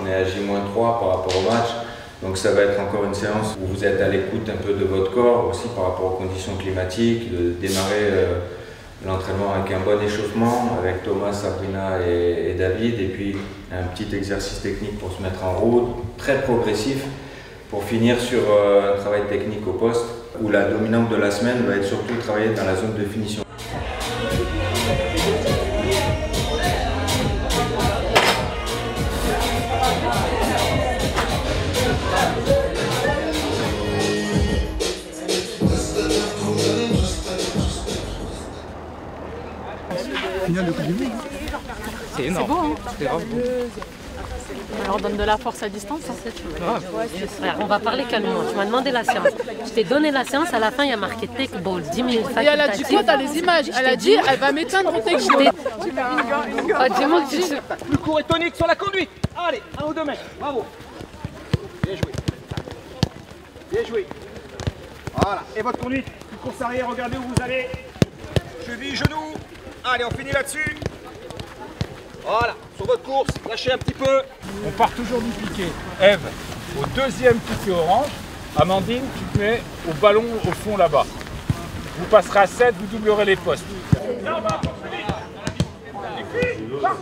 est à J-3 par rapport au match. Donc ça va être encore une séance où vous êtes à l'écoute un peu de votre corps, aussi par rapport aux conditions climatiques, de démarrer l'entraînement avec un bon échauffement, avec Thomas, Sabrina et David, et puis un petit exercice technique pour se mettre en route, très progressif, pour finir sur un travail technique au poste, où la dominante de la semaine va être surtout travailler dans la zone de finition. C'est énorme. C'est beau, hein. C'est grave beau. On leur donne de la force à distance. Frère, on va parler calmement. Tu m'as demandé la séance. Je t'ai donné la séance. À la fin, il y a marqué Take Ball, 10 minutes facultatif. Et elle a dit quoi? T'as les images. Elle a dit elle va m'éteindre en Take Ball. Dis-moi que tu... Plus court et tonique sur la conduite. Allez, 1 ou 2 mètres. Bravo. Bien joué. Bien joué. Voilà. Et votre conduite. Une course arrière, regardez où vous allez. Cheville, genou. Allez, on finit là-dessus. Voilà, sur votre course, lâchez un petit peu. On part toujours du piqué. Eve, au deuxième piqué orange. Amandine, tu te mets au ballon au fond là-bas. Vous passerez à 7, vous doublerez les postes. Là-bas, les filles, partez.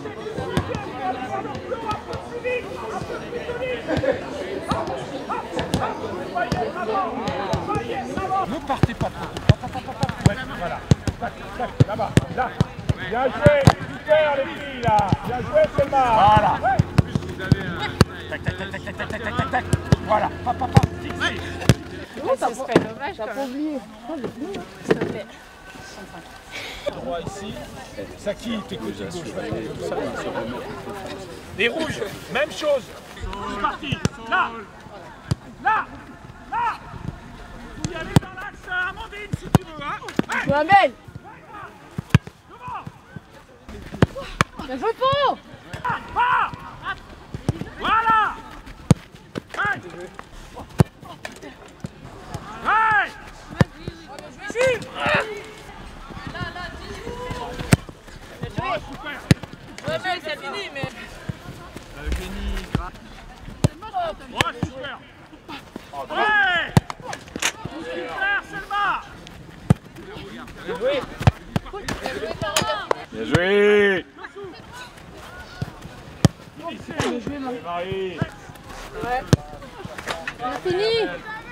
Ne partez pas trop. Ouais, voilà. Là-bas, là. Bien joué, super les filles là. Bien joué Selma. Voilà. Tac, tac, tac, tac, tac, tac, tac, tac. Voilà, papa, fixé. Ça serait dommage. T'as pas oublié. S'il te plaît. Droit ici. Saki, t'es côté gauche. Les rouges, même chose. C'est parti. Là. Là. Là. Vous y allez dans l'axe, Amandine, si tu veux. Hein. Tu m'amènes. Mais faut pas. Voilà. Hey. Hey. Si. Ouais, mais c'est fini, mais. Ouais, super. Ouais. Super, Selma. Bien joué. Bien joué. Marie. Ouais. On a fini.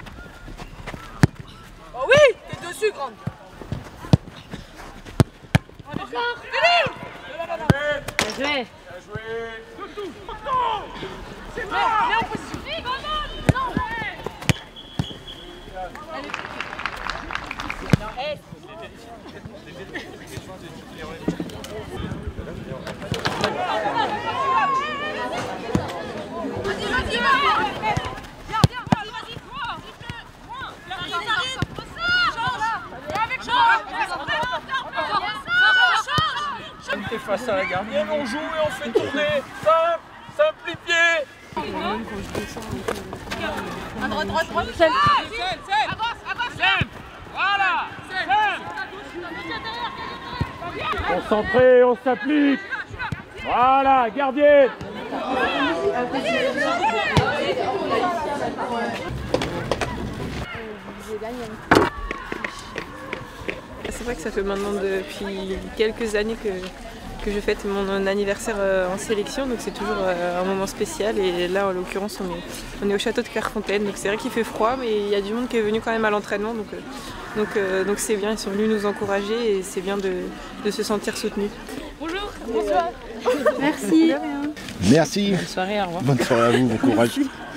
Oh oui, t'es dessus, grande. Encore. Fini. Bien joué. Bien joué. C'est bon. Viens en position. Non. Vas-y, T'es face à la gardienne, on joue et on fait tourner. Simple, simplifié. À droite. À gauche. Voilà. Concentré, on s'applique. Voilà, gardienne. C'est vrai que ça fait maintenant depuis quelques années que je fête mon anniversaire en sélection, donc c'est toujours un moment spécial. Et là, en l'occurrence, on est au château de Clairefontaine, donc c'est vrai qu'il fait froid, mais il y a du monde qui est venu quand même à l'entraînement, donc c'est bien, ils sont venus nous encourager et c'est bien de se sentir soutenus. Bonjour. Bonsoir. Merci. Merci. Bonne soirée, au revoir. Bonne soirée à vous, bon courage.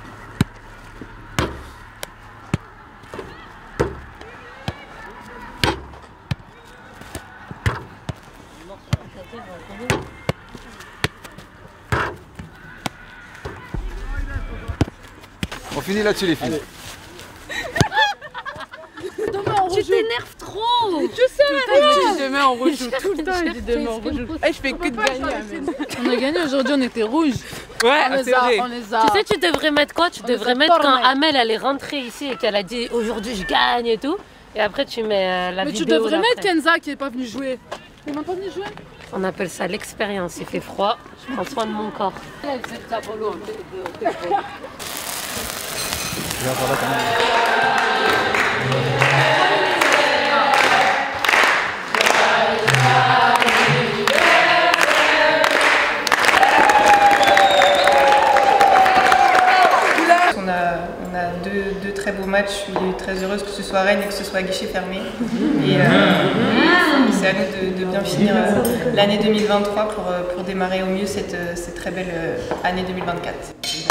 On finit là-dessus les filles. Tu t'énerves trop. Je sais, il dit demain on rejoue tout le temps, il dit demain on rejoue. Je fais que de gagner. On a gagné aujourd'hui, on était rouges. Ouais, c'est vrai. On les a. Tu sais, tu devrais mettre quoi? Tu devrais mettre quand Amel elle est rentrée ici et qu'elle a dit aujourd'hui je gagne et tout. Et après tu mets la vidéo. Mais tu devrais mettre Kenza qui est pas venu jouer. Il est même pas venu jouer. On appelle ça l'expérience. Il fait froid, je prends soin de mon corps. On a deux très beaux matchs. Je suis très heureuse que ce soit à Rennes et que ce soit à guichet fermé. Et c'est à nous de bien finir l'année 2023 pour démarrer au mieux cette très belle année 2024.